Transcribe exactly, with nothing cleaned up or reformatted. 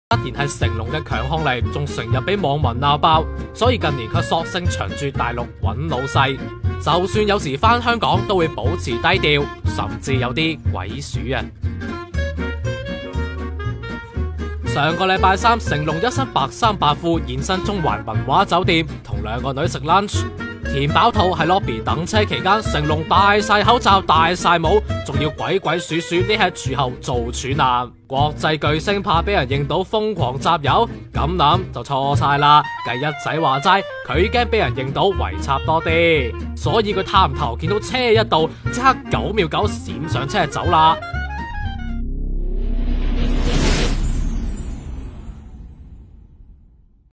然係成龍嘅強項嚟，仲成日俾網民鬧爆，所以近年佢索性長住大陸揾老細，就算有時翻香港都會保持低調，甚至有啲鬼鼠啊！上個禮拜三，成龍一身白衫白褲現身中環文華酒店，同兩個女食 lunch， 填飽肚喺 lobby 等車期間，成龍戴晒口罩戴晒帽，仲要鬼鬼祟祟匿喺柱後做處男。國際巨星怕俾人認到瘋狂集郵，咁諗就錯晒啦。計一仔話齋，佢驚俾人認到圍插多啲，所以佢探頭見到車一到，即刻九秒九閃上車走啦。